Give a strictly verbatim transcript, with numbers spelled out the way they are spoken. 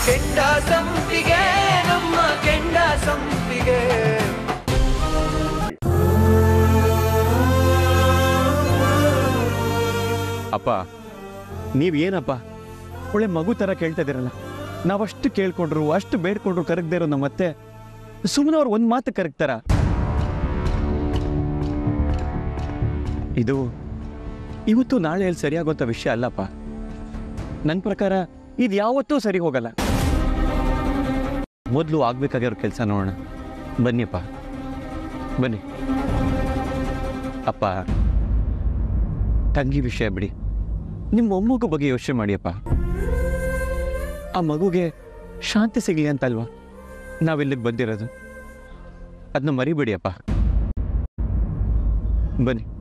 ಕೆಂಡ ಸಂಪಿಗೆ ನಮ್ಮ ಕೆಂಡ ಸಂಪಿಗೆ. ಅಪ್ಪ ನೀವೇನಪ್ಪ ಒಳ್ಳೆ ಮಗು ಥರ ಕೇಳ್ತಾ ಇದ್ದೀರಲ್ಲ. ನಾವಷ್ಟು ಕೇಳ್ಕೊಂಡ್ರು ಅಷ್ಟು ಬೇಡ್ಕೊಂಡ್ರು ಕರಗದೇ ಇರೋ ನಮ್ಮತ್ತೆ ಸುಮ್ಮನೆ ಅವ್ರು ಒಂದು ಮಾತು ಕರಗ್ತಾರ? ಇದು ಇವತ್ತು ನಾಳೆಯಲ್ಲಿ ಸರಿಯಾಗುವಂಥ ವಿಷಯ ಅಲ್ಲಪ್ಪ. ನನ್ನ ಪ್ರಕಾರ ಇದು ಯಾವತ್ತೂ ಸರಿ ಹೋಗಲ್ಲ. ಮೊದಲು ಆಗ್ಬೇಕಾಗಿರೋ ಕೆಲಸ ನೋಡೋಣ. ಬನ್ನಿಯಪ್ಪ ಬನ್ನಿ. ಅಪ್ಪ ತಂಗಿ ವಿಷಯ ಬಿಡಿ, ನಿಮ್ಮ ಮೊಮ್ಮಗು ಬಗ್ಗೆ ಯೋಚನೆ ಮಾಡಿಯಪ್ಪ. ಆ ಮಗುಗೆ ಶಾಂತಿ ಸಿಗಲಿ ಅಂತಲ್ವಾ ನಾವಿಲ್ಲಿಗೆ ಬಂದಿರೋದು. ಅದನ್ನ ಮರಿಬೇಡಿಯಪ್ಪ. ಬನ್ನಿ.